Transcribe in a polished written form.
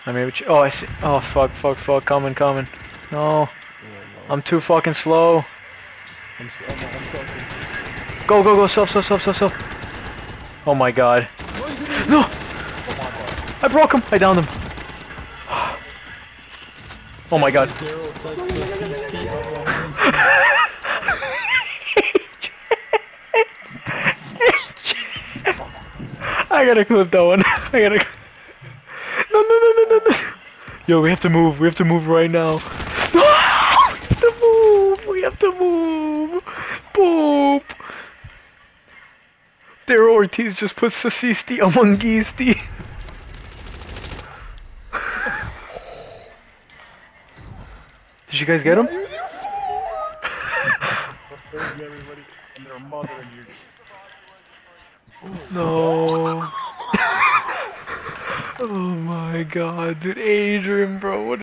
I'm able to. Oh, I see. Oh, fuck, fuck, fuck. Coming, coming. No. I'm too fucking slow. I'm sorry. Go, go, go. Self, self, self, self, self. Oh my god. No! I broke him. I downed him. Oh my god. I gotta clip that one. I gotta. No, no, no, no, no, no. Yo, we have to move. We have to move right now. No! We have to move. We have to move. Boop. There, Ortiz just put Sasisti among Geesty. Did you guys get him? Everybody and their mother and you. No. Oh my god, dude, Adrian, bro, what